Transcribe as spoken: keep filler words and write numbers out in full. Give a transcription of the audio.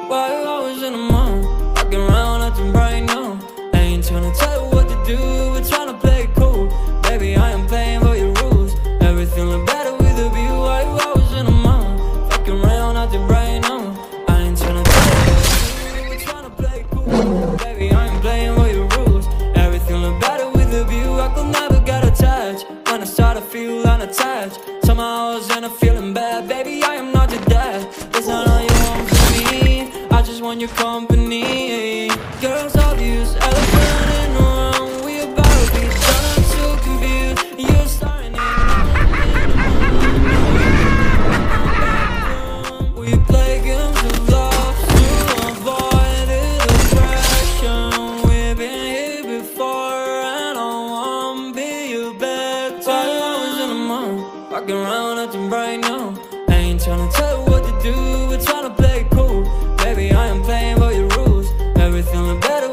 Why you always in the mood? Walking around acting right now. I ain't tryna tell you what to do, we're tryna play it cool. Baby, I am playing by your rules. Everything look better with a view. Why you always in the mood? Walking around acting right now. I ain't tryna tell you what to do, we're tryna play it cool. Baby, I am playing by your rules. Everything look better with a view. I could never get attached. When I start to feel unattached, somehow I was in a feeling bad. Baby, I am not your dad. It's not all you want from me, I just want your company. Girls obvious, elephant in the room. We about to be done, so confused. You're starting it. We play games of love to avoid the depression. We've been here before and I wanna be your bed. Why you always in the mood? Walking around acting right now. I ain't tryna tell you what to do, we're tryna play it cool. Baby, I am playing by your rules. Everything look better